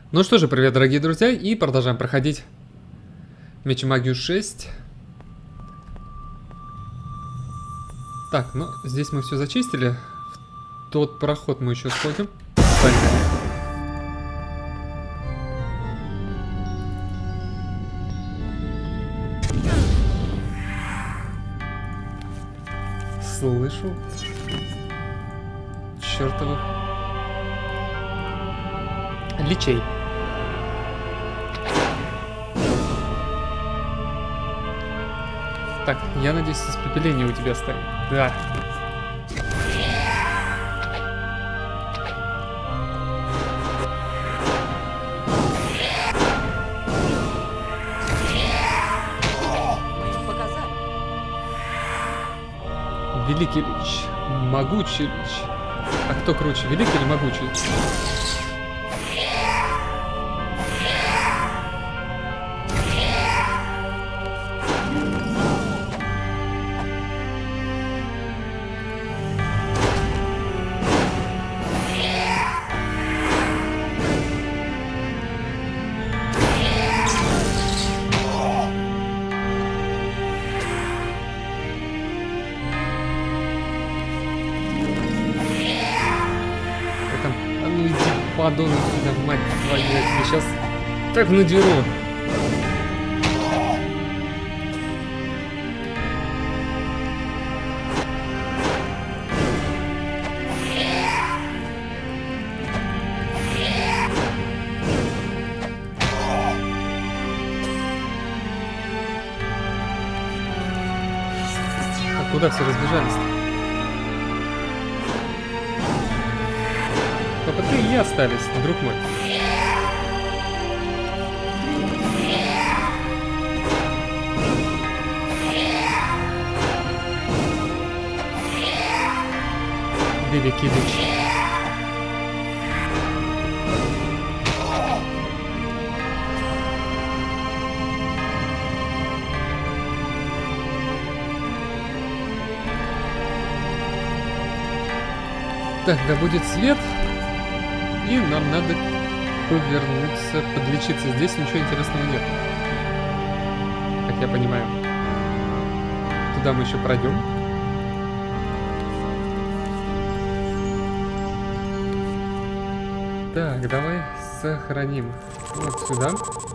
Ну что же, привет, дорогие друзья, и продолжаем проходить Меч и Магию 6. Так, ну здесь мы все зачистили. В тот проход мы еще сходим. Поехали. Слышу чертовых личей. Так, я надеюсь, испепеление у тебя стоит. Да. Великий Лич, Могучий Лич. А кто круче, Великий или Могучий? Подонок сюда, мать твою, я тебе сейчас так надеру. А куда все разбежались-то? Только ты и я остались, друг мой. Великий Лич. Так, да будет свет. И нам надо повернуться, подлечиться. Здесь ничего интересного нет. Как я понимаю. Туда мы еще пройдем. Так, давай сохраним. Вот сюда.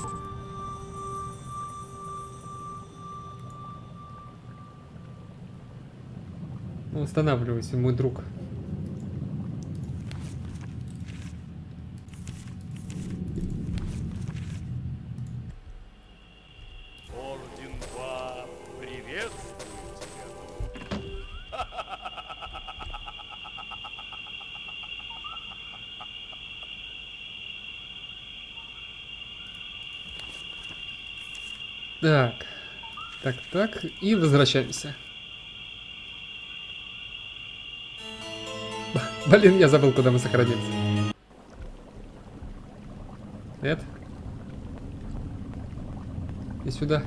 Устанавливайся, мой друг. Так, и возвращаемся. Блин, я забыл, куда мы сохранимся. Нет? И сюда.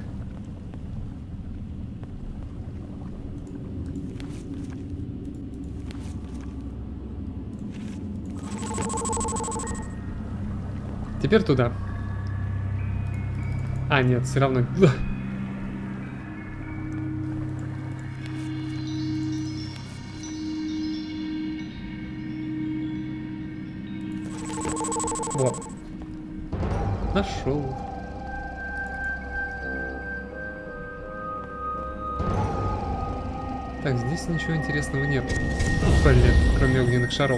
Теперь туда. А, нет, все равно. Вот. Нашел. Так, здесь ничего интересного нет. Блин, кроме огненных шаров.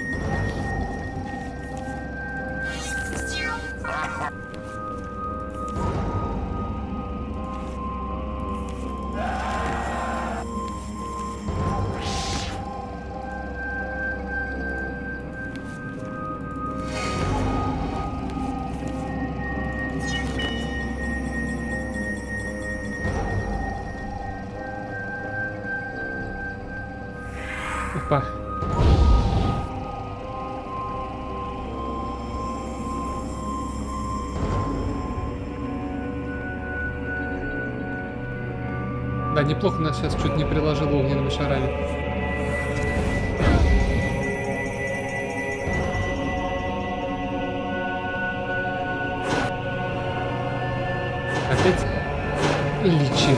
Опа. Да, неплохо нас сейчас чуть не приложило огненными шарами. Опять личи.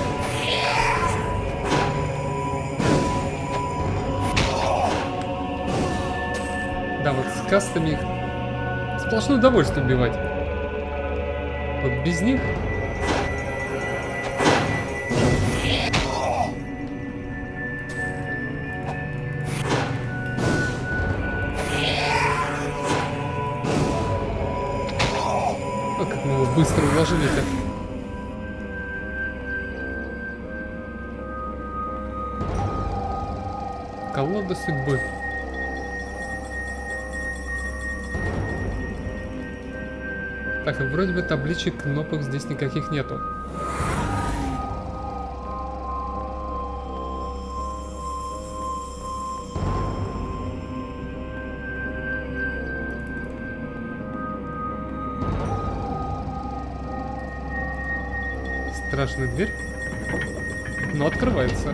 Да, вот с кастами их сплошное удовольствие убивать. Вот без них... О, как мы его быстро уложили-то. Колода судьбы. Так, и вроде бы табличек, кнопок здесь никаких нету. Страшная дверь, но открывается.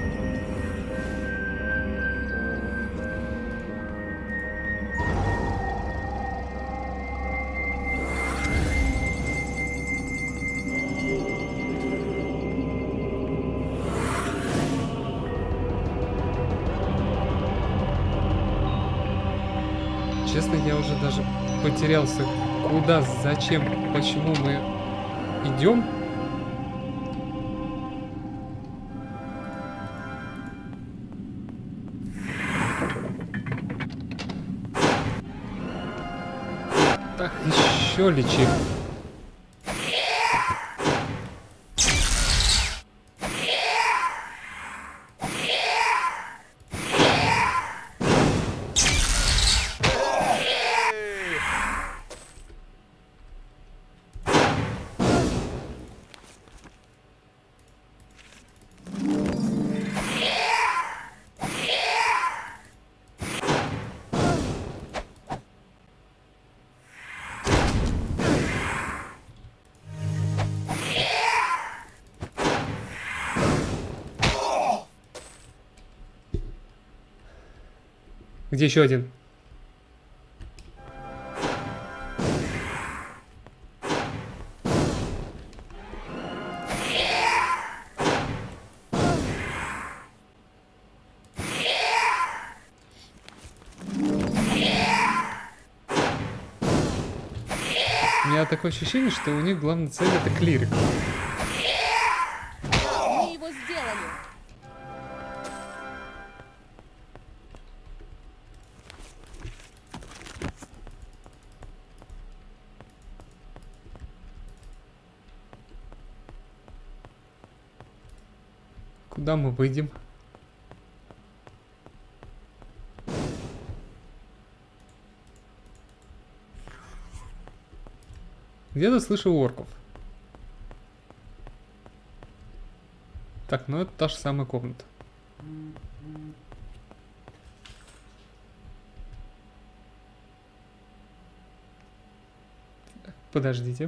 Честно, я уже даже потерялся, куда, зачем, почему мы идем. Так, еще лечи. Где еще один? У меня такое ощущение, что у них главная цель — это клирик. Мы его сделали. Куда мы выйдем? Где-то слышу орков. Так, ну это та же самая комната. Подождите.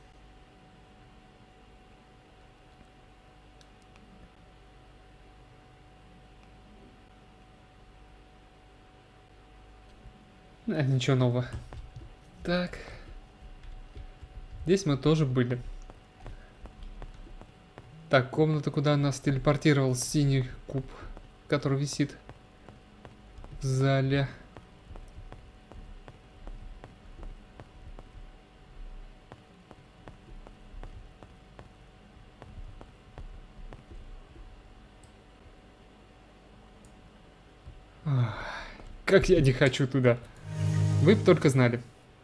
Ничего нового. Так. Здесь мы тоже были. Так, комната, куда нас телепортировал синий куб, который висит в зале. Ах, как я не хочу туда. Вы бы только знали.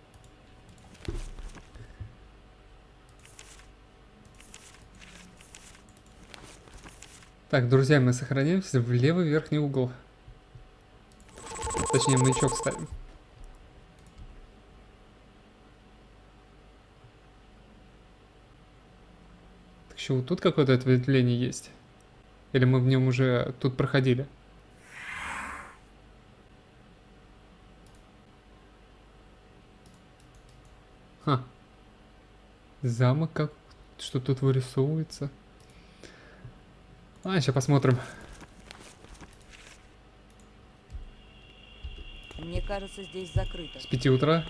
Так, друзья, мы сохраняемся в левый верхний угол. Точнее, маячок ставим. Так, еще вот тут какое-то ответвление есть? Или мы в нем уже тут проходили? Ха. Замок как... Что тут вырисовывается? А, сейчас посмотрим. Мне кажется, здесь закрыто. С 5 утра.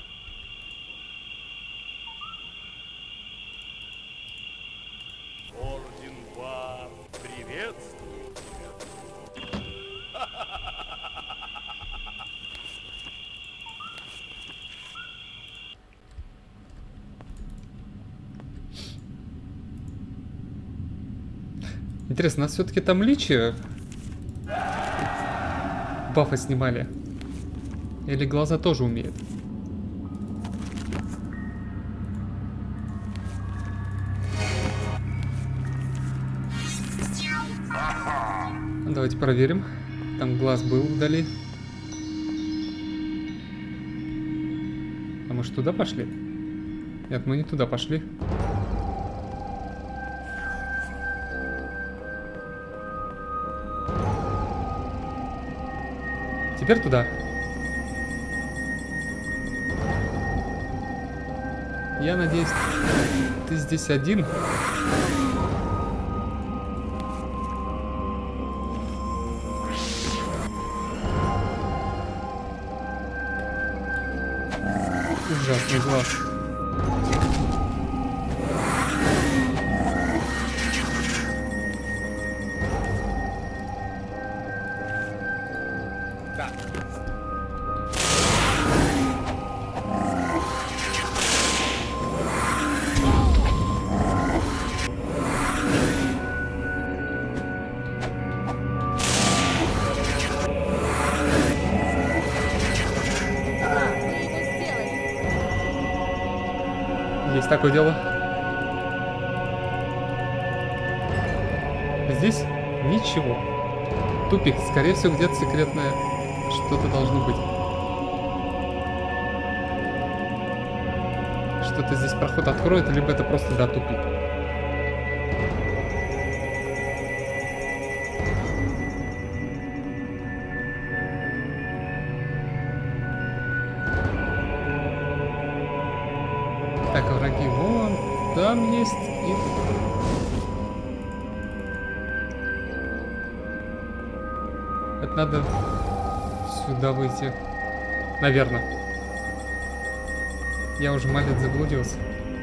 Интересно, нас все-таки там личи бафы снимали? Или глаза тоже умеют? Давайте проверим. Там глаз был вдали. А мы же туда пошли? Нет, мы не туда пошли. Теперь туда. Я надеюсь, ты здесь один. Ужасный глаз. Есть такое дело. Здесь ничего. Тупик. Скорее всего, где-то секретное что-то должно быть. Что-то здесь проход откроет, либо это просто, да, тупик. Так, враги вон там есть и... Это надо сюда выйти. Наверное. Я уже, малец, заблудился.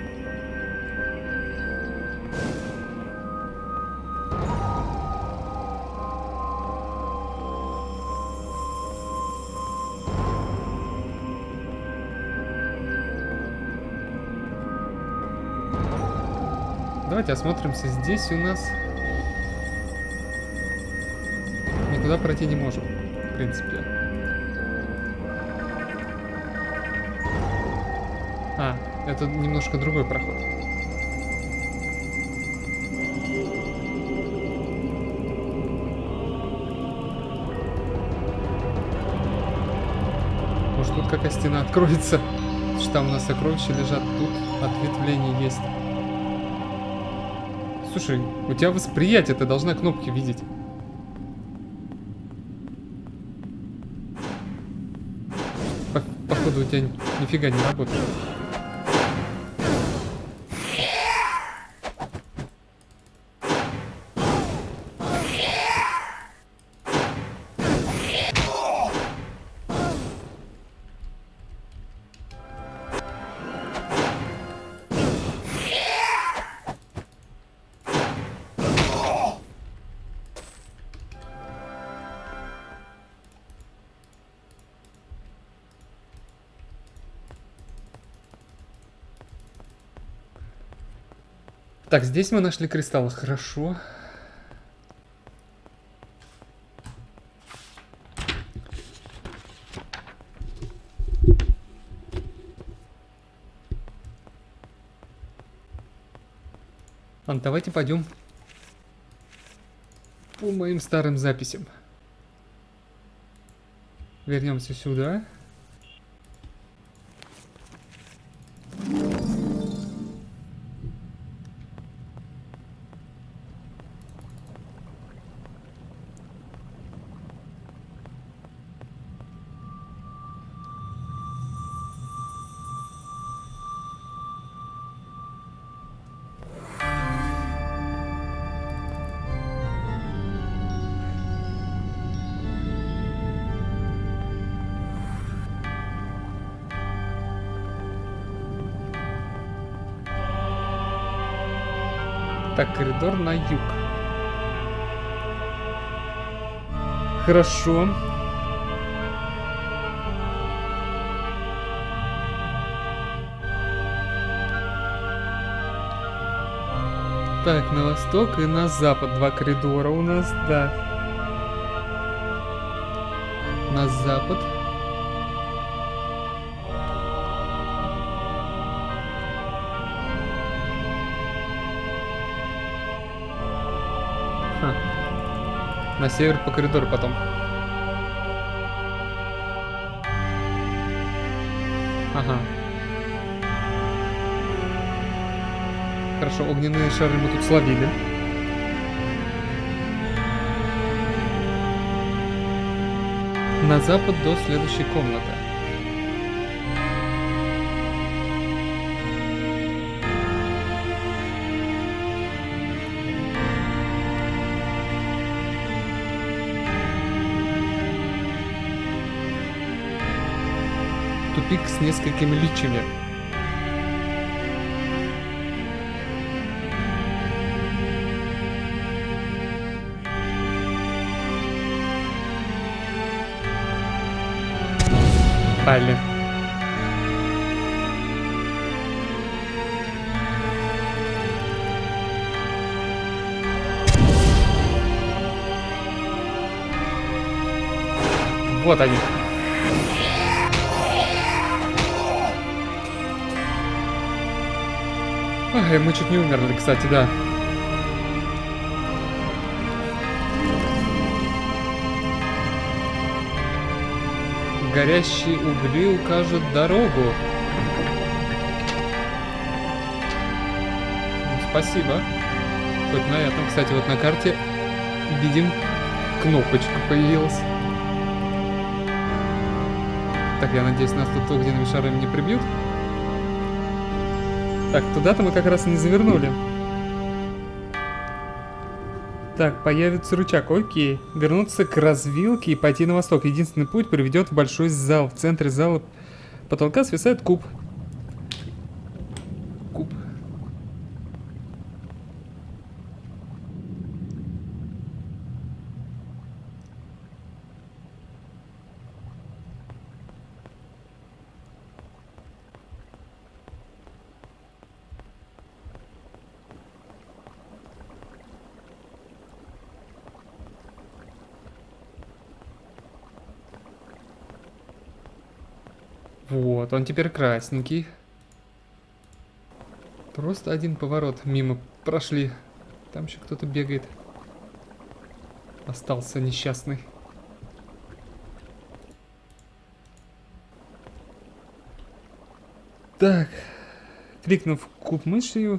Давайте осмотримся. Здесь у нас никуда пройти не можем, в принципе. А, это немножко другой проход. Может, тут какая стена откроется? Что там у нас сокровища лежат, тут ответвление есть. Слушай, у тебя восприятие, ты должна кнопки видеть. Походу у тебя нифига не работает. Так, здесь мы нашли кристаллы, хорошо. Ладно, давайте пойдем по моим старым записям. Вернемся сюда. Так, коридор на юг. Хорошо. Так, на восток и на запад 2 коридора у нас, да. На запад. Ха. На север по коридору потом. Ага. Хорошо, огненные шары мы тут словили. На запад до следующей комнаты. Тупик с несколькими личами. Блин. Вот они. Ай, мы чуть не умерли, кстати, да. Горящие угли укажут дорогу. Ну, спасибо. Хоть на этом. Кстати, вот на карте видим, кнопочка появилась. Так, я надеюсь, нас тут огненными шарами не прибьют. Так, туда-то мы как раз и не завернули. Так, появится рычаг, окей. Вернуться к развилке и пойти на восток. Единственный путь приведет в большой зал. В центре зала потолка свисает куб. Куб. Вот, он теперь красненький. Просто один поворот мимо прошли. Там еще кто-то бегает. Остался несчастный. Так. Кликнув куб мышью.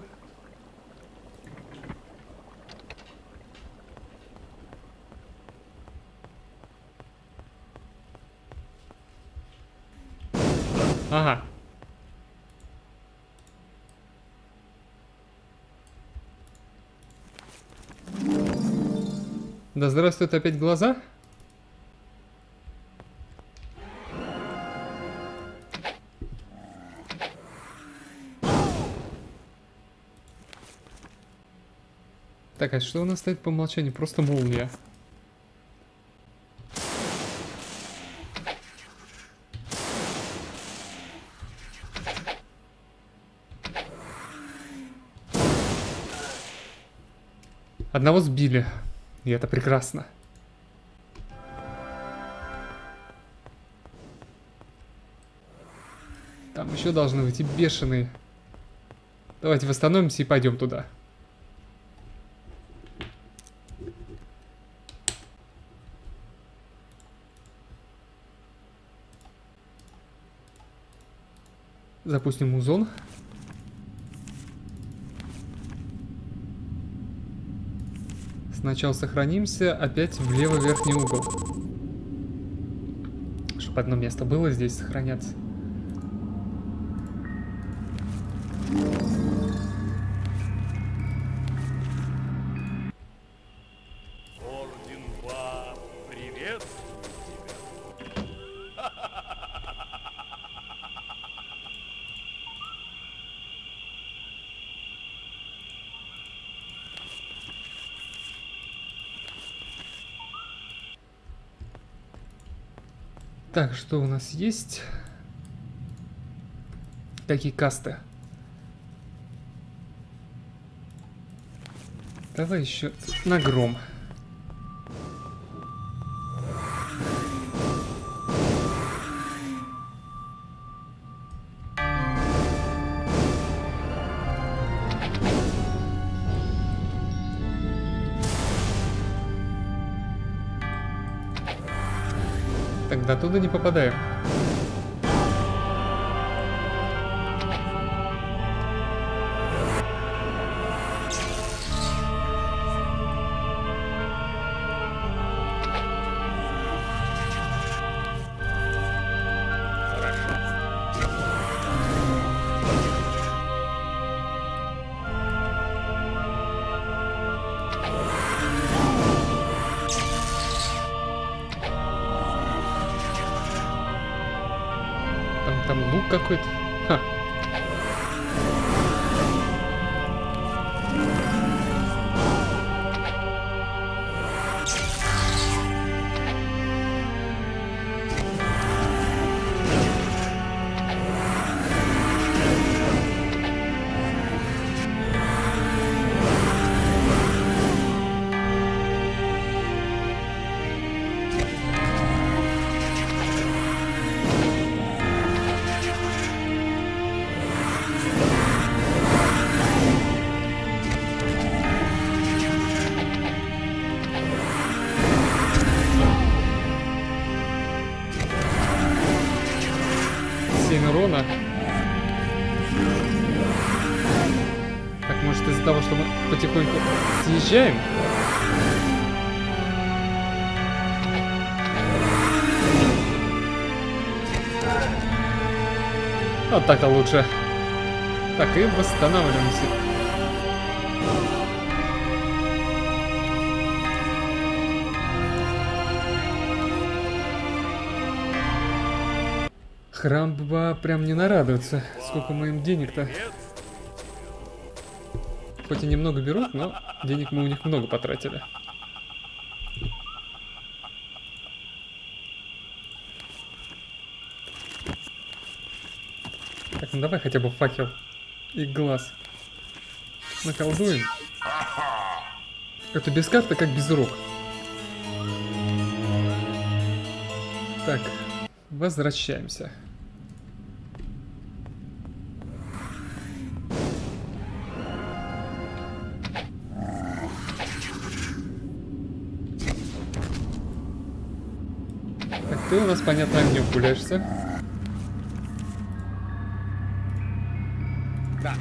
Ага. Да здравствуют опять глаза. Так, а что у нас стоит по умолчанию? Просто молния. Одного сбили. И это прекрасно. Там еще должны быть и бешеные. Давайте восстановимся и пойдем туда. Запустим музон. Сначала сохранимся, опять в левый верхний угол. Чтобы одно место было здесь сохраняться. Орден 2 приветствует тебя. Так, что у нас есть? Какие касты? Давай еще на гром. Тогда туда не попадаем. Там лук какой-то. Ха. Урона. Так, может, из-за того, что мы потихоньку съезжаем? Вот так-то лучше. Так, и восстанавливаемся. Храм Баба прям не нарадуется. Сколько мы им денег-то. Хоть и немного берут, но денег мы у них много потратили. Так, ну давай хотя бы факел и глаз наколдуем. Это без карты, как без рук. Так, возвращаемся. Так, ты у нас, понятно, огнем пуляешься. Да.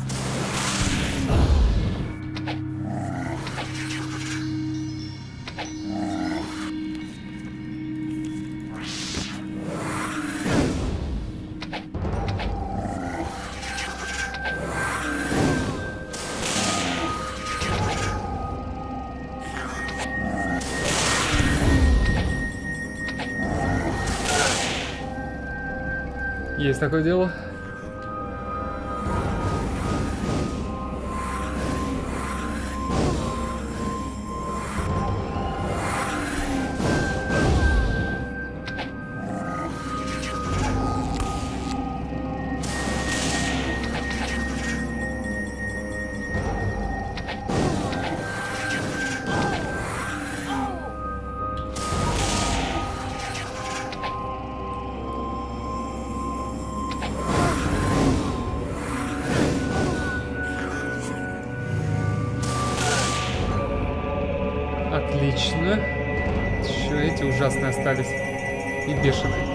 Есть такое дело. Отлично. Еще эти ужасные остались. И бешеные.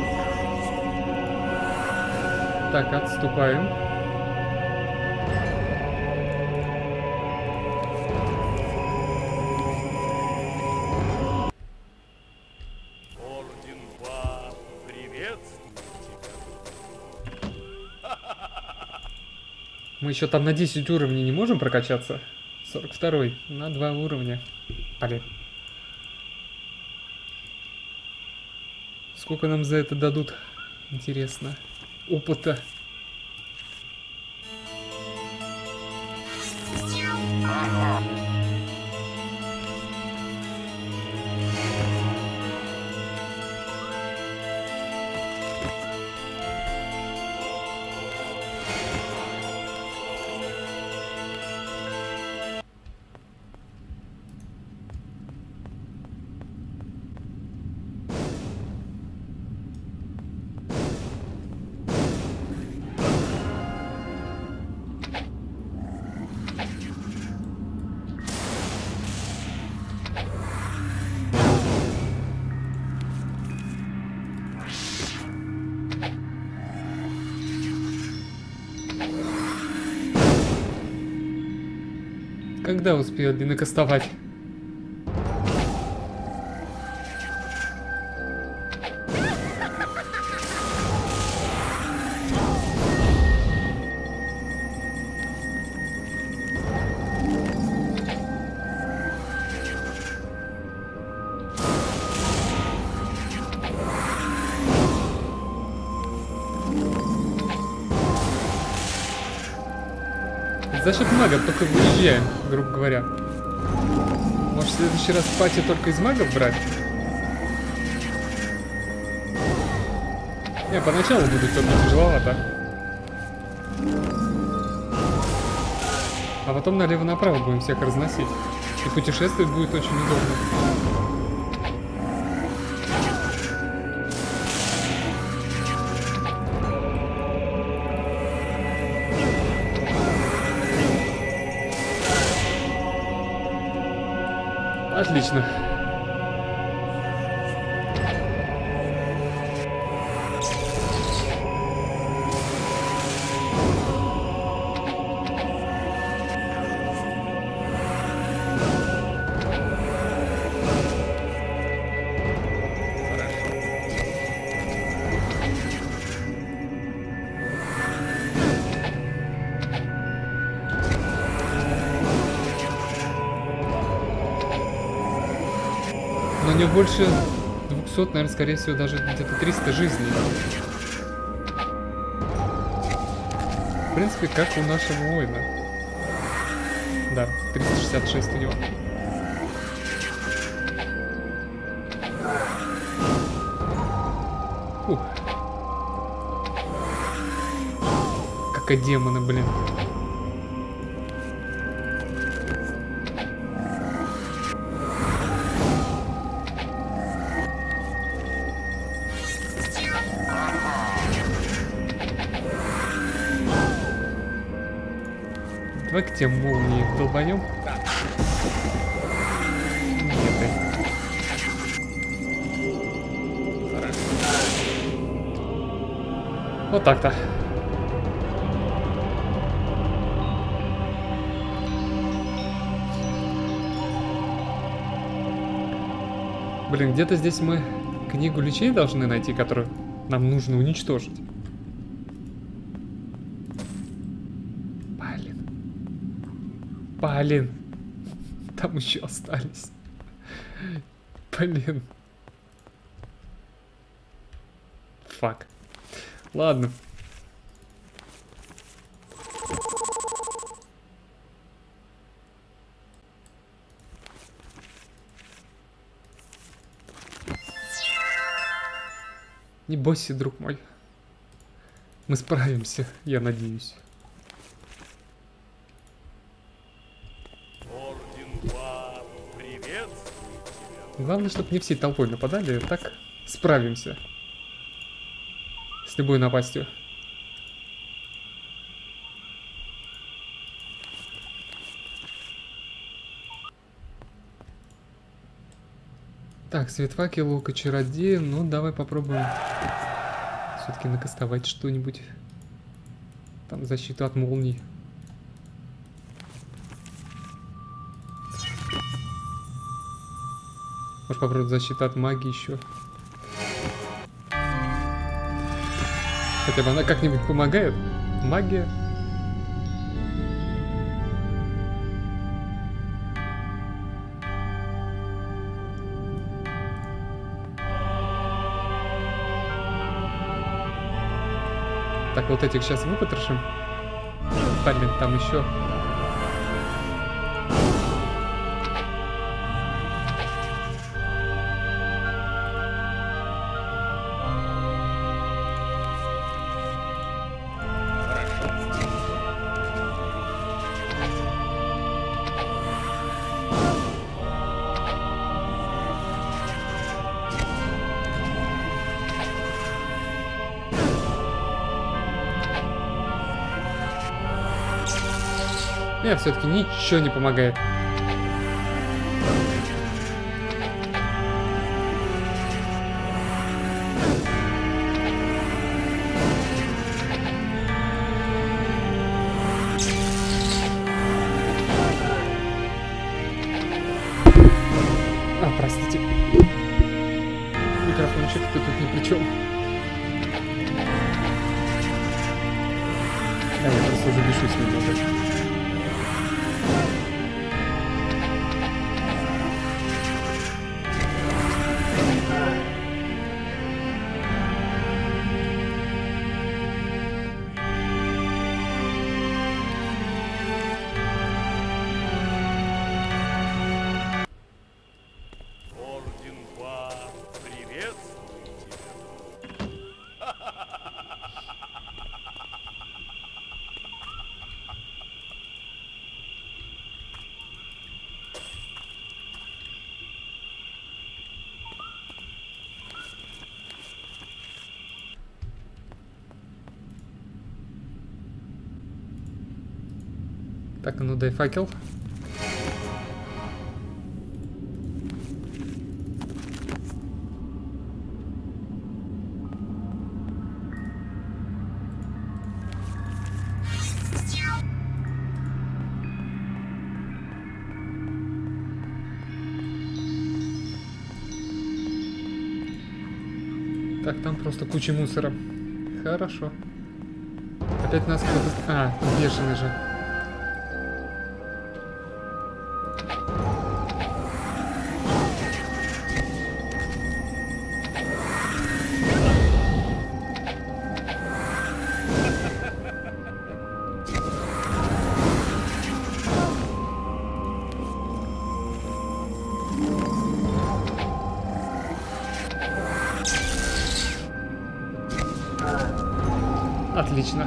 Так, отступаем. Орден Ба приветствует тебя. Мы еще там на 10 уровней не можем прокачаться? 42-й, на 2 уровня. Блин. Сколько нам за это дадут? Интересно. Опыта. Когда успели накастовать? За счет магов только выезжаем, грубо говоря. Может, в следующий раз пати только из магов брать? Не, поначалу будет только тяжеловато. А потом налево-направо будем всех разносить. И путешествовать будет очень удобно. Отлично. Но не больше 200, наверное, скорее всего, даже где-то 300 жизней. В принципе, как у нашего воина. Да, 366 у него. Фух. Как демоны, блин. Давай к тем молнии долбанем. Нет. Вот так-то. Блин, где-то здесь мы книгу лечей должны найти, которую нам нужно уничтожить. Блин, там еще остались. Блин. Фак. Ладно. Не бойся, друг мой. Мы справимся, я надеюсь. Главное, чтобы не всей толпой нападали, так справимся с любой напастью. Так, свет факел, лук и чародея. Ну, давай попробуем все-таки накастовать что-нибудь. Там защиту от молний. Может попробовать защиту от магии еще. Хотя бы она как-нибудь помогает. Магия. Так, вот этих сейчас выпотрошим. Блин, там еще. Нет, все-таки ничего не помогает. Простите. Микрофончик, ты тут ни при чем. Да, я просто уже бешусь немного. Орден Ба приветствует тебя. Так, а ну дай факел. Так, там просто куча мусора. Хорошо. Опять нас кто-то... А, бешеный же. Отлично.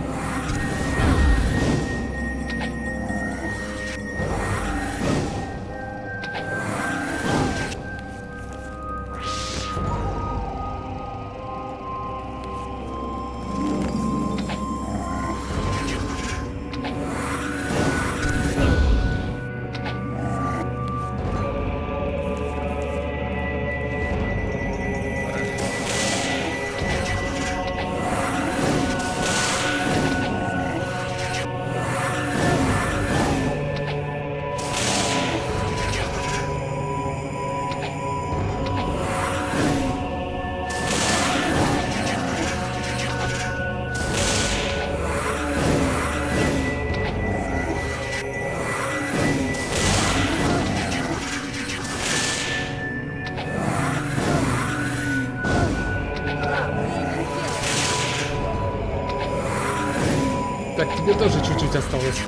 Так, тебе тоже чуть-чуть осталось.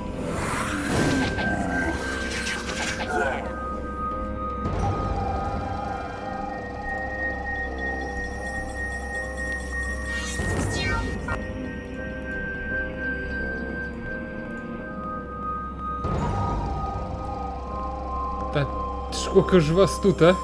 Так, сколько же вас тут, а?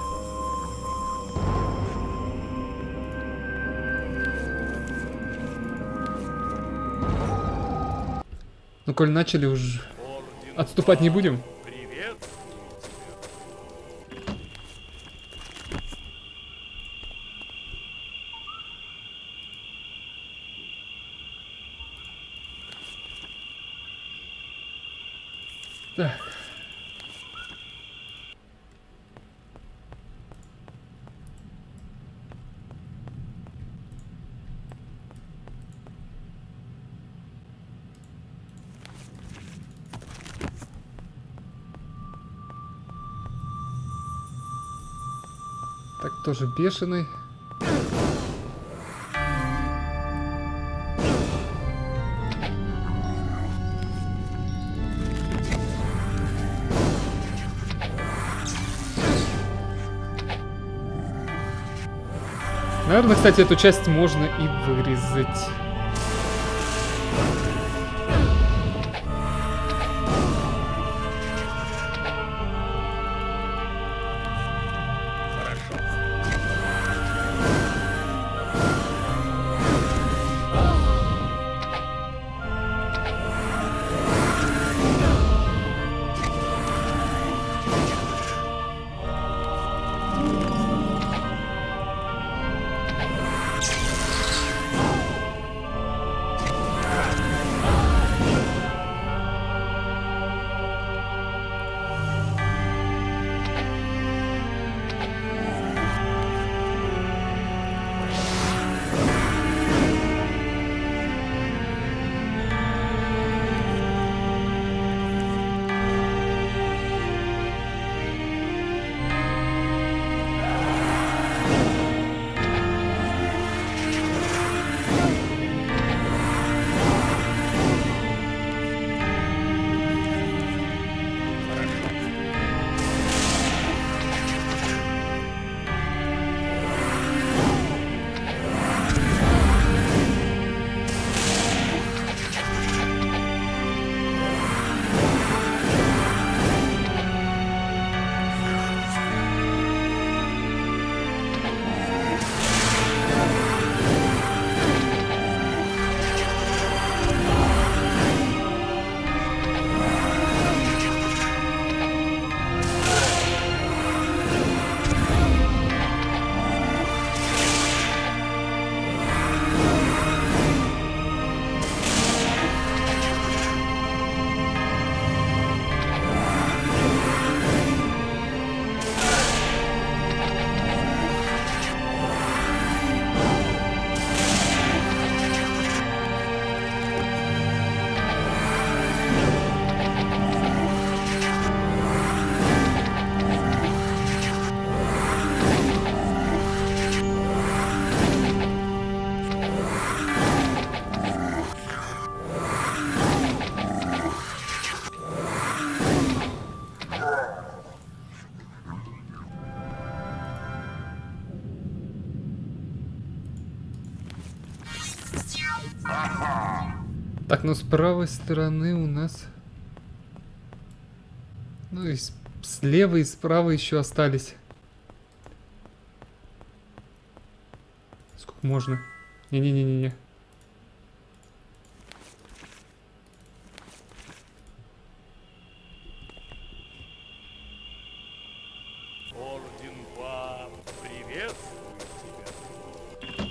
Ну, коль начали, уж Орден отступать не будем. приветствует тебя. Так. Так, тоже бешеный. Наверное, кстати, эту часть можно и вырезать. Так, ну с правой стороны у нас... Ну и слева и справа еще остались. Сколько можно? Не-не-не-не-не. Орден Па приветствует тебя.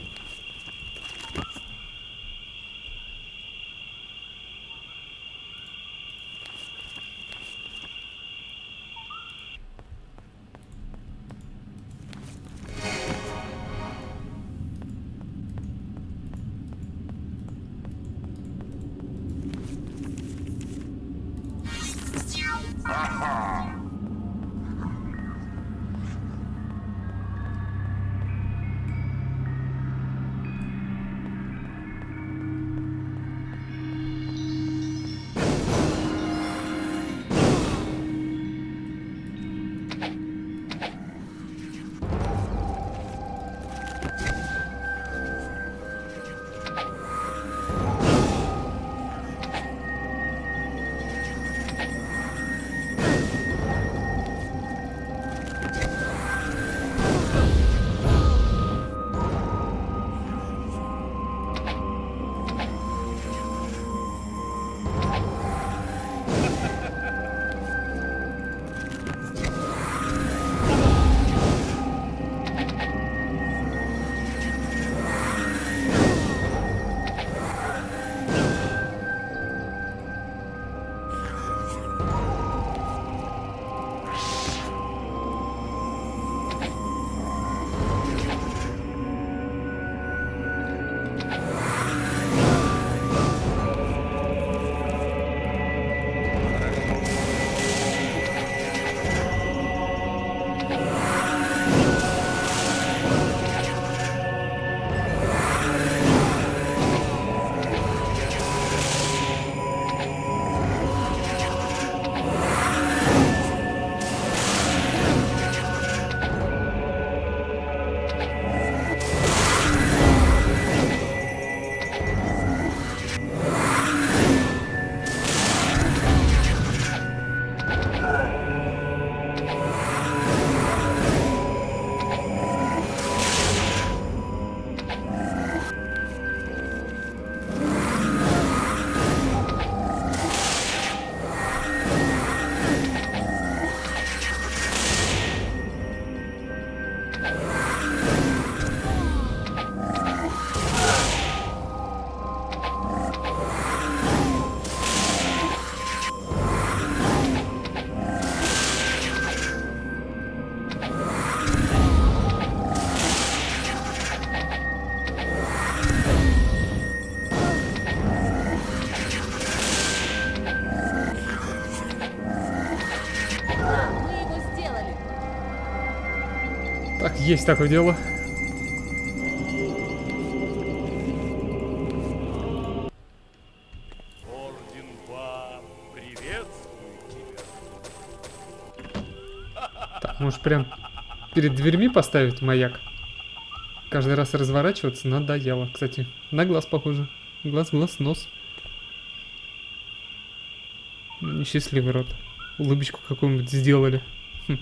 Так, есть такое дело. Орден Па приветствует тебя. Так, может прям перед дверьми поставить маяк? Каждый раз разворачиваться надоело. Кстати, на глаз похоже. Глаз, глаз, нос. Ну, несчастливый рот. Улыбочку какую-нибудь сделали. Хм.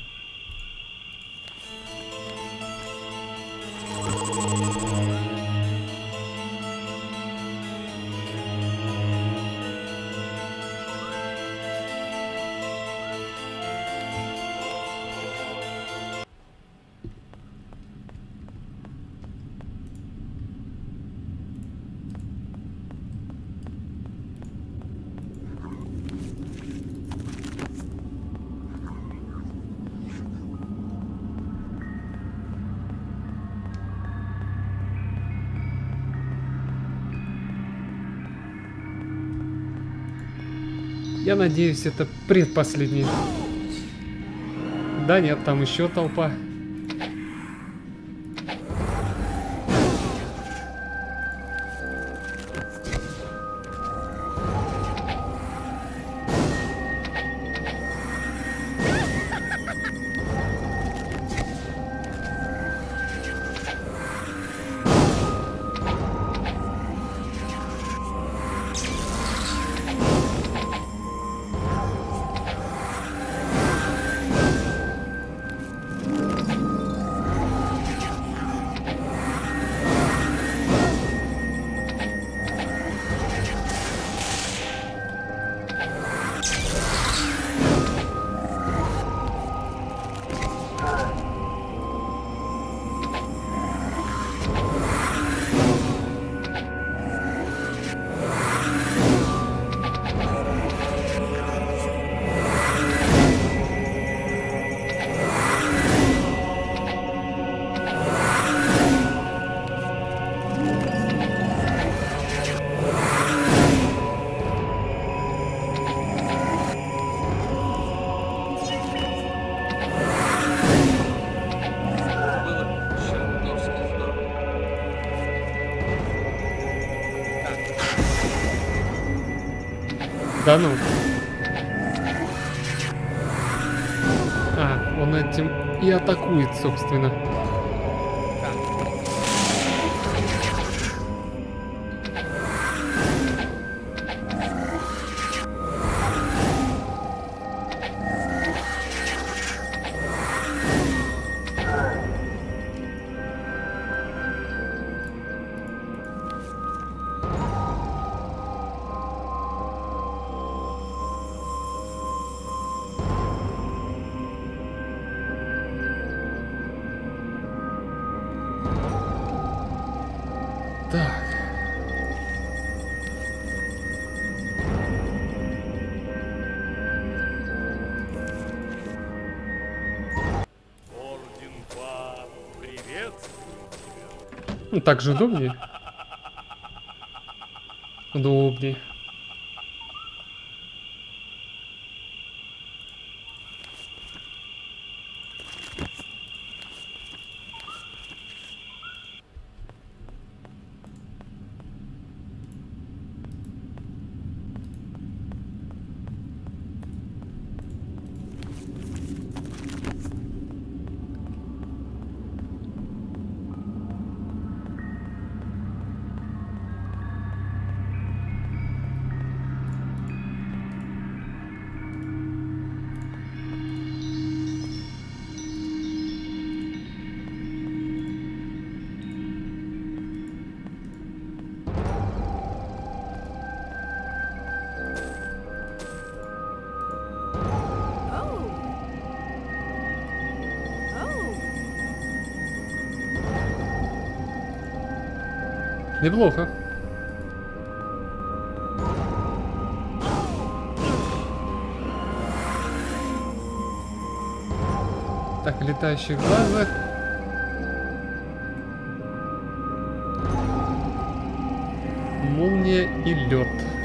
Я надеюсь, это предпоследний. Да нет, там еще толпа. Да ну. А, он этим и атакует, собственно. Так. Орден Па приветствует тебя. Ну, так же удобнее. Удобнее. Неплохо. Так, летающие глаза. Молния и лед.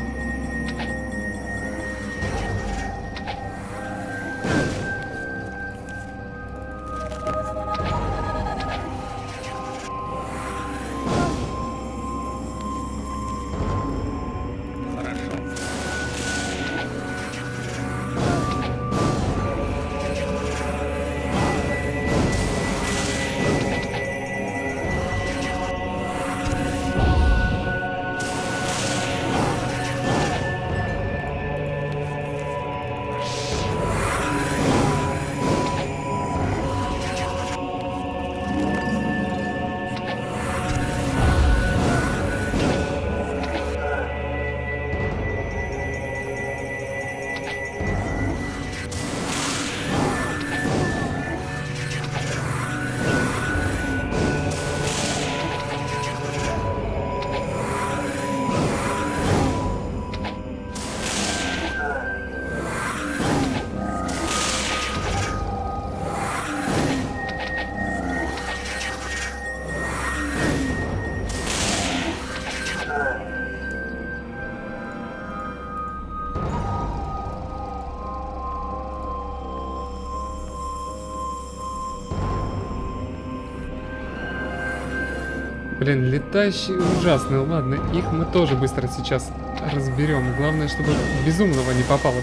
Блин, летающие ужасные. Ладно, их мы тоже быстро сейчас разберем. Главное, чтобы безумного не попалось.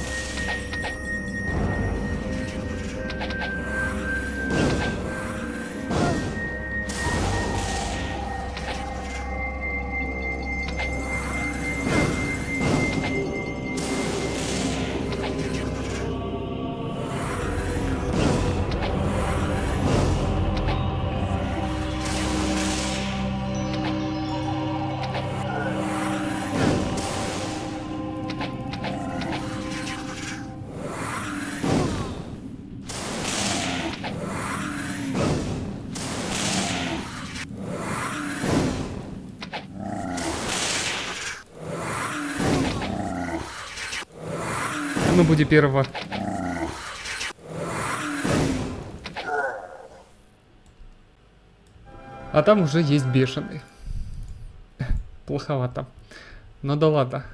Ну, буди первого. А там уже есть бешеный. Плоховато. Ну да ладно.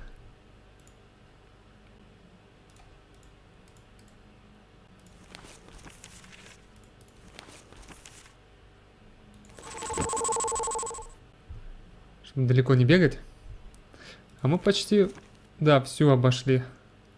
Чтобы далеко не бегать. А мы почти, да, всю обошли.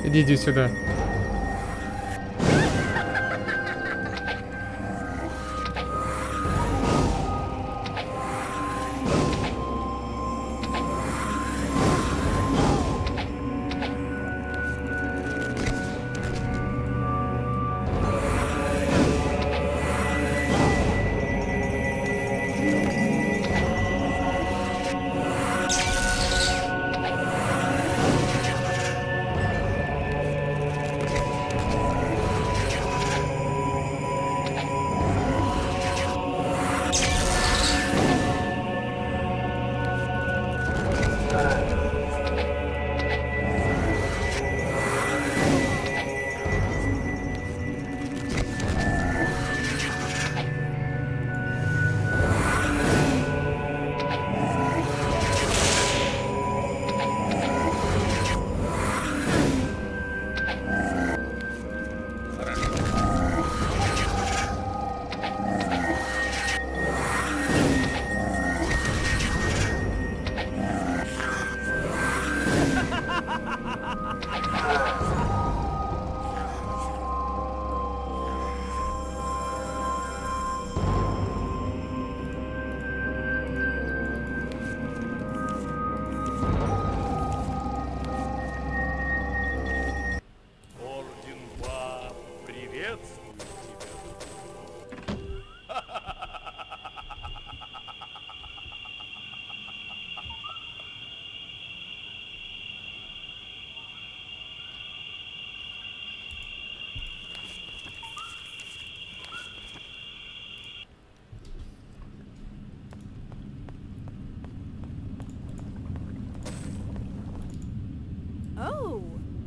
Иди сюда. Орден 2 приветствует тебя. Oh.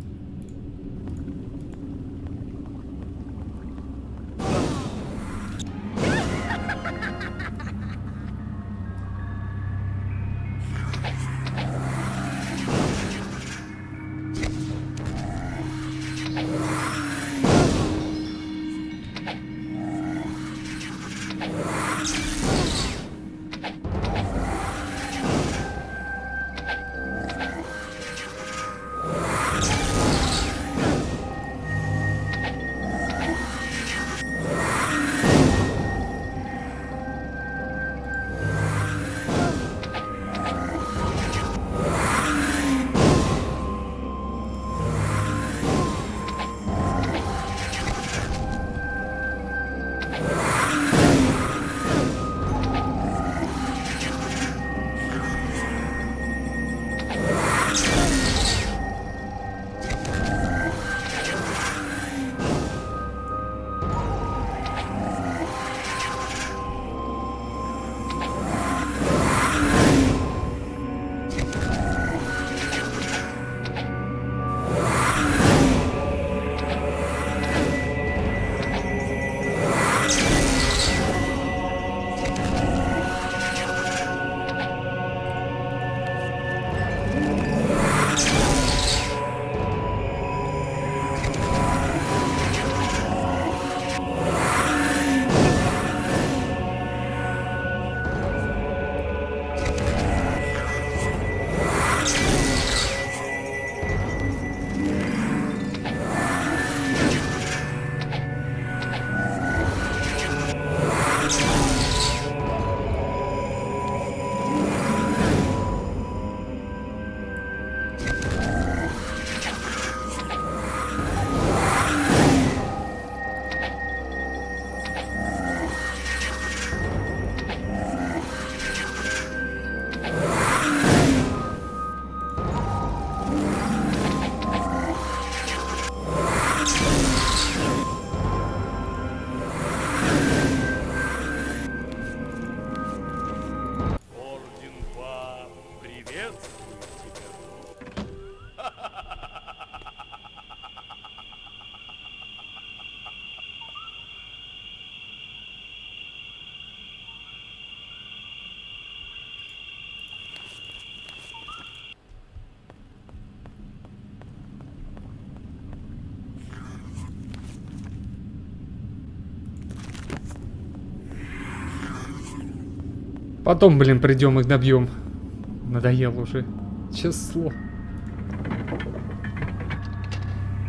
Потом, блин, придем их добьем. Надоело уже. Число.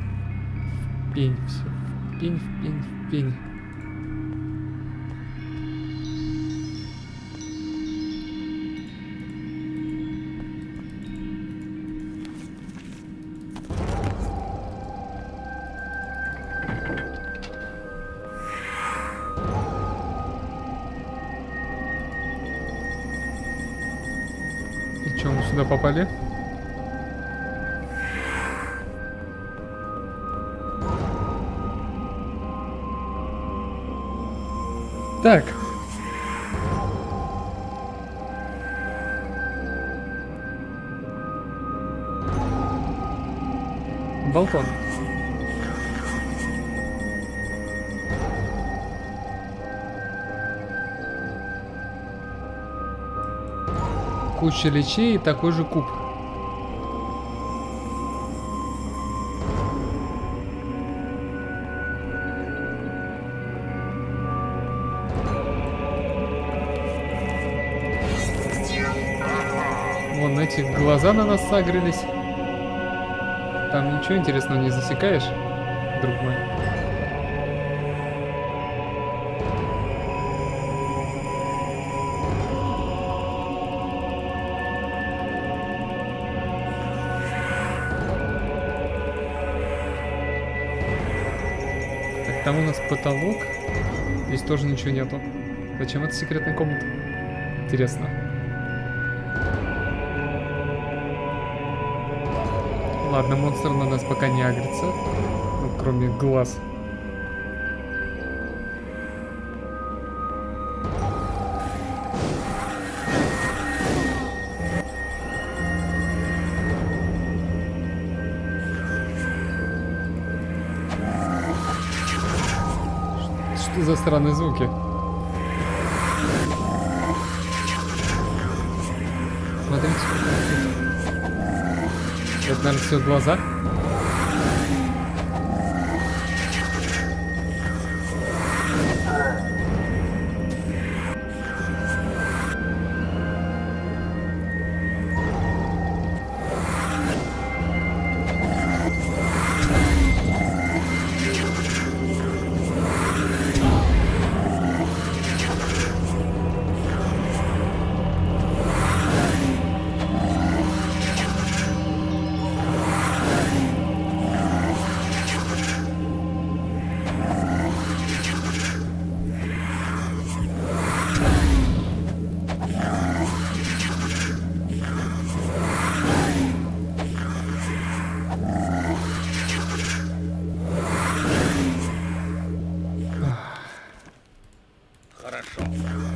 пень все. В пень, в пень, в пень. И чё, мы сюда попали? Так. Балкон. Куча лечей и такой же куб. Вон эти глаза на нас сагрились. Там ничего интересного не засекаешь, друг мой? Так, там у нас потолок. Здесь тоже ничего нету. Зачем это секретная комната? Интересно. Ладно, монстр на нас пока не агрится. Ну, кроме глаз. Что за странные звуки? Смотрите, сколько тут. Это, наверное, все глаза. Хорошо.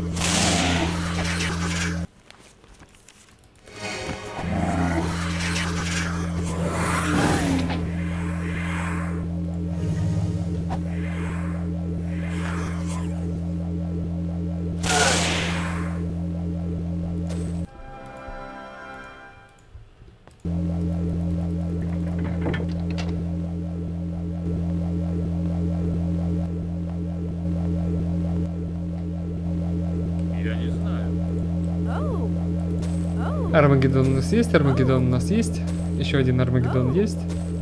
Я не знаю. Oh. Oh. Армагеддон у нас есть, Армагеддон у нас есть. Еще один Армагеддон есть.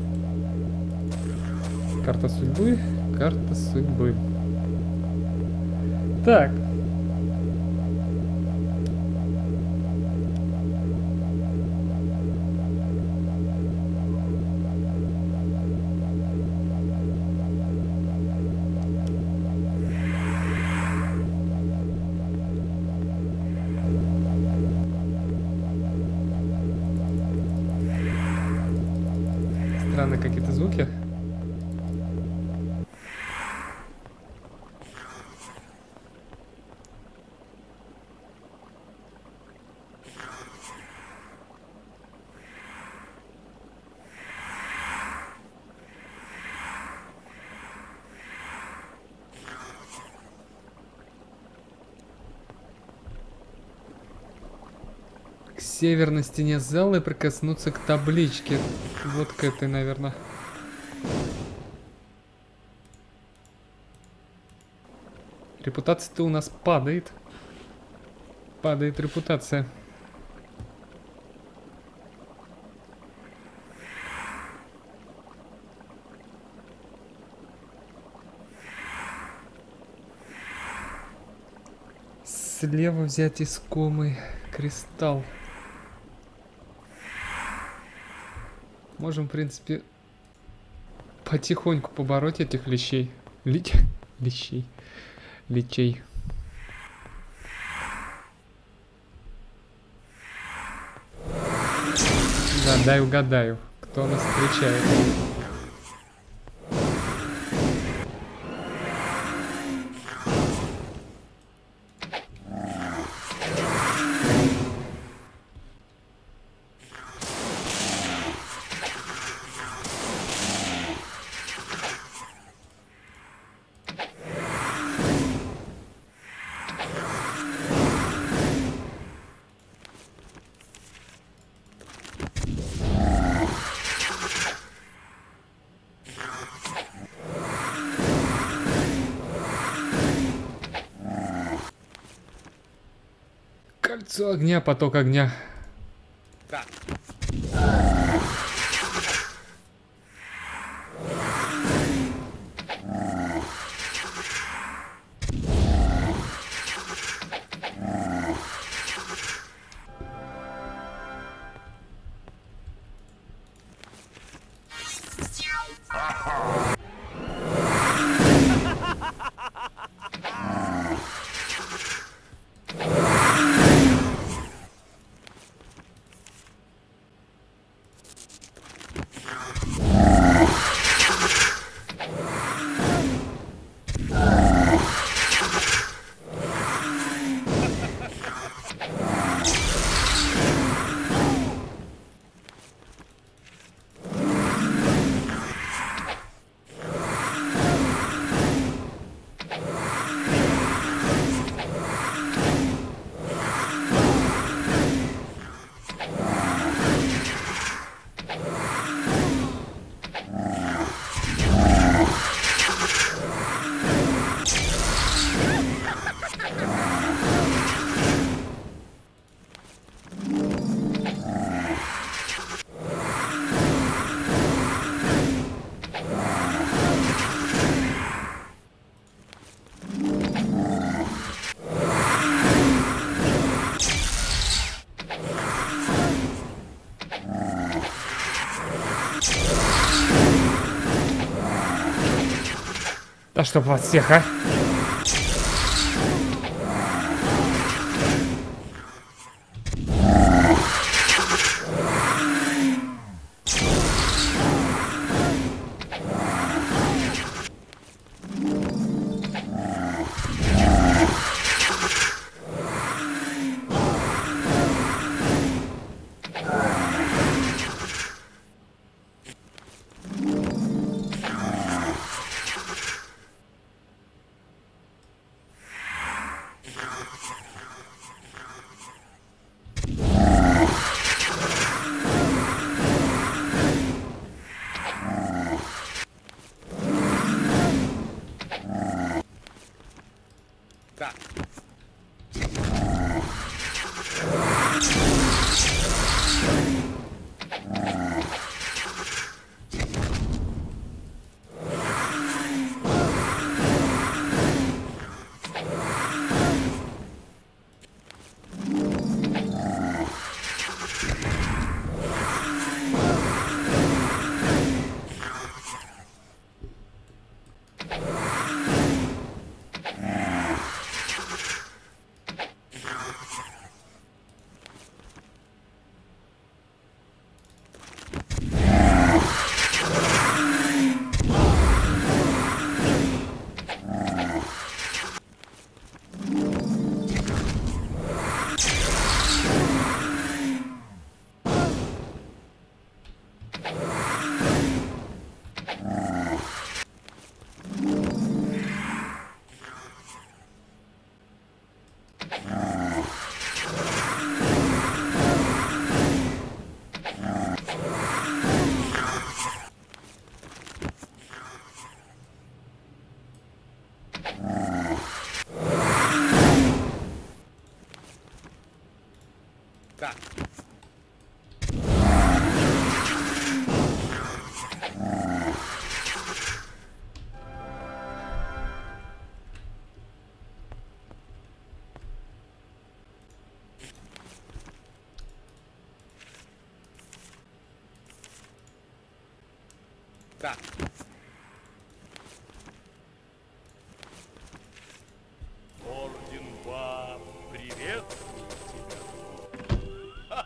Карта судьбы, карта судьбы. Так. Странные какие-то звуки. К северной стене зала и прикоснуться к табличке. Вот к этой, наверное. Репутация-то у нас падает. Падает репутация. слева взять искомый кристалл. Можем, в принципе, потихоньку побороть этих лещей. Лещей. Личей. Да, дай угадаю, кто нас встречает. Кольцо огня, поток огня. Так. Да чтоб вас всех, а! Так. Орден Ба приветствует тебя.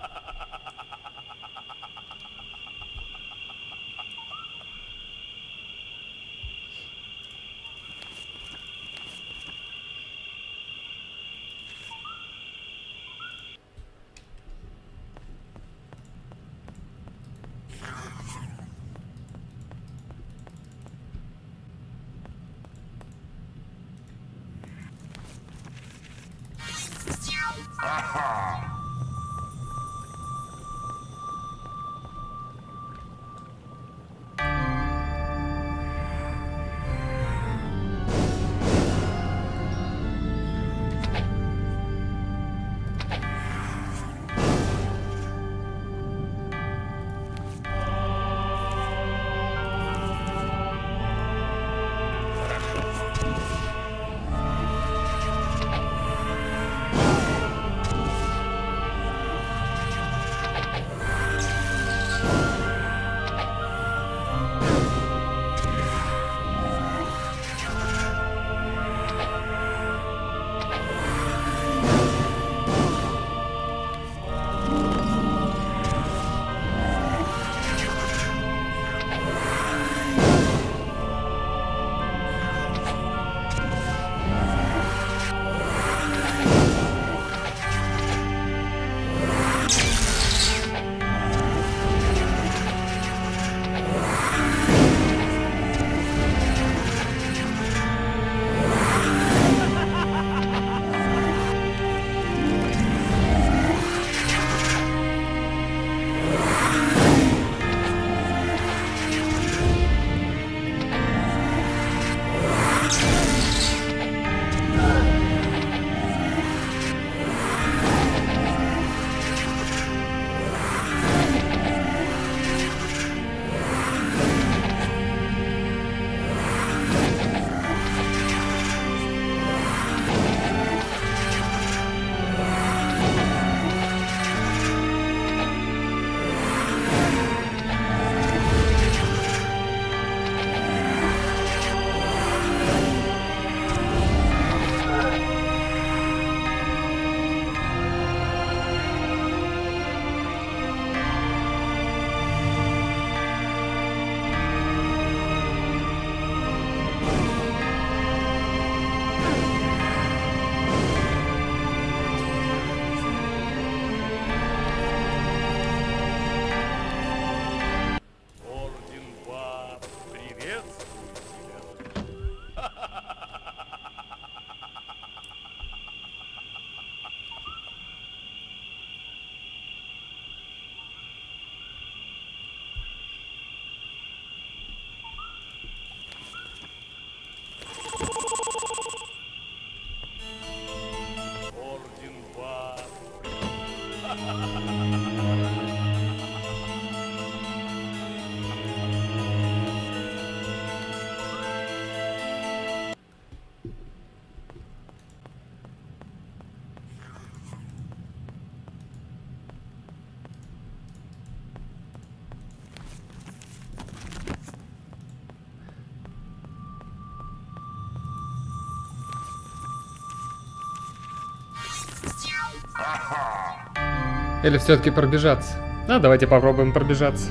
Или все-таки пробежаться? А, давайте попробуем пробежаться.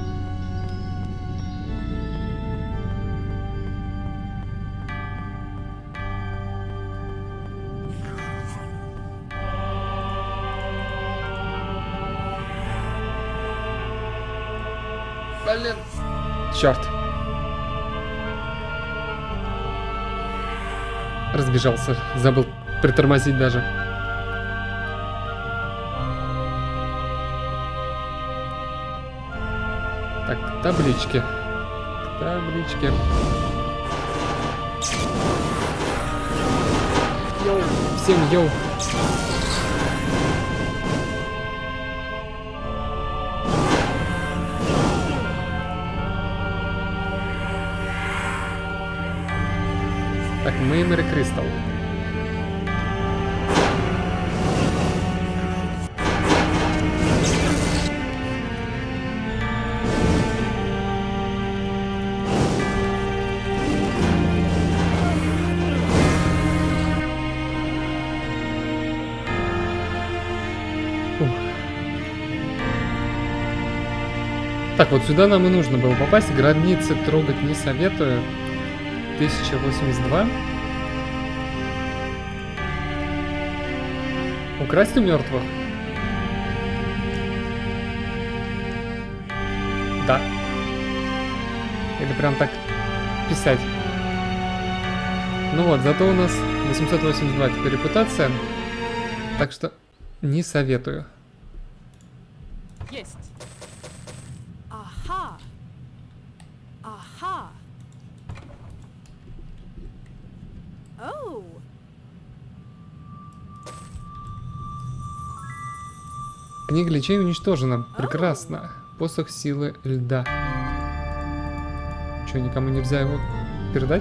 Блин. Черт. Разбежался. Забыл притормозить даже. Так, таблички. Таблички. Йоу. Всем йоу. Так, Memory Crystal. Так, вот сюда нам и нужно было попасть. Гробницы трогать не советую. 1082. Украсть у мертвых? Да. Или прям так писать. Ну вот, зато у нас 882 теперь репутация. Так что не советую. Есть. Ага. Ага. Оу. Книга лечей уничтожена. Прекрасно. Посох силы льда. Че, никому нельзя его передать?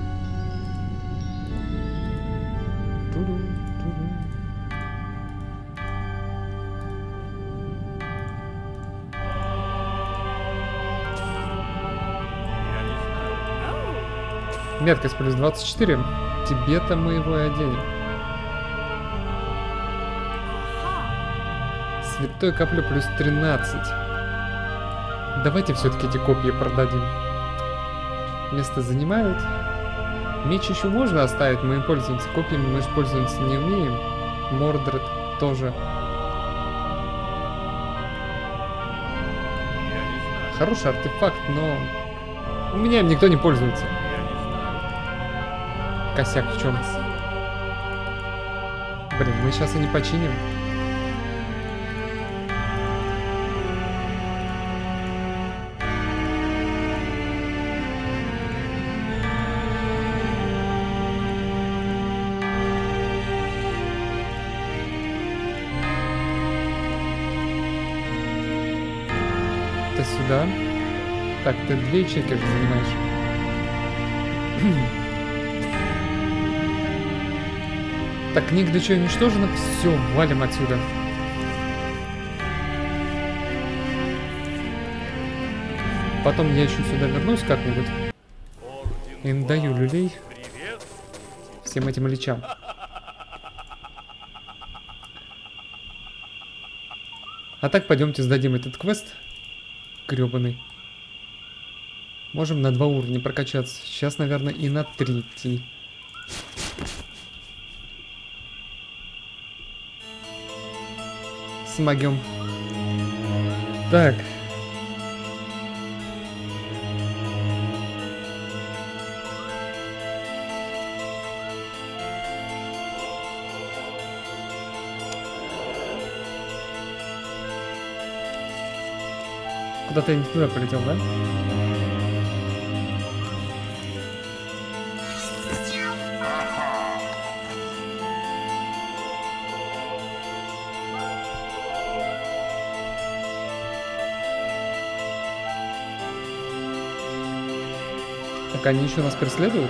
Я не знаю. Оу. Меткость плюс 24. Тебе-то мы его и оденем. Ага. Святой каплю плюс 13. Давайте все-таки эти копья продадим. Место занимают. Меч еще можно оставить, мы им пользуемся. Копьями мы же пользоваться не умеем. Мордред тоже. Я не знаю. Хороший артефакт, но у меня им никто не пользуется. Я не знаю. Косяк в чем? Спасибо. Блин, мы сейчас и не починим. Ты сюда. Так, ты 2 ячейки же занимаешь. Так, книга для чего уничтожена? Все, валим отсюда. Потом я еще сюда вернусь как-нибудь. Орден И надаю Два. люлей Привет. всем этим личам. А так пойдемте сдадим этот квест. Гребаный. Можем на 2 уровня прокачаться. Сейчас, наверное, и на 3. Смогем. Так. Куда-то я не туда полетел, да? Так они еще нас преследуют?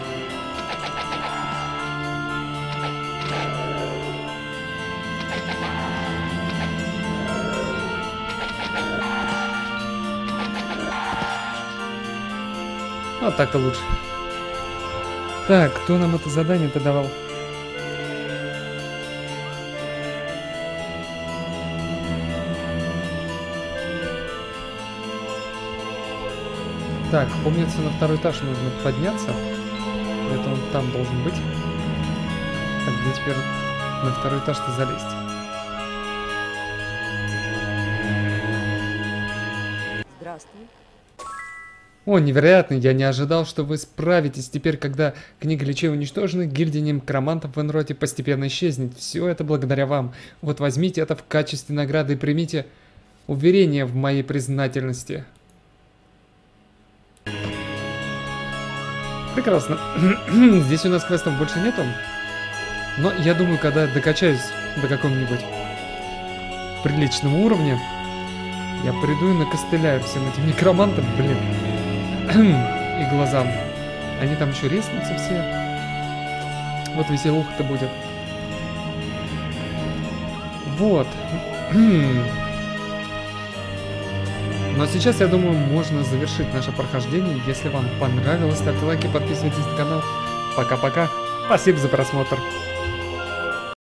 А так-то лучше. Так, кто нам это задание-то давал? Так, помнится, на 2-й этаж нужно подняться. Где-то он там должен быть. Так, где теперь на 2-й этаж-то залезть? Здравствуй. О, невероятно, я не ожидал, что вы справитесь. Теперь, когда книга лечей уничтожена, гильдия некромантов в Энроте постепенно исчезнет. Все это благодаря вам. Вот возьмите это в качестве награды и примите уверение в моей признательности. Прекрасно. Здесь у нас квестов больше нету. Но я думаю, когда докачаюсь до какого-нибудь приличного уровня, я приду и накостыляю всем этим некромантам, блин. И глазам. Они там еще резнутся все. Вот веселуха-то будет. Вот. Но сейчас, я думаю, можно завершить наше прохождение. Если вам понравилось, ставьте лайки, подписывайтесь на канал. Пока-пока. Спасибо за просмотр.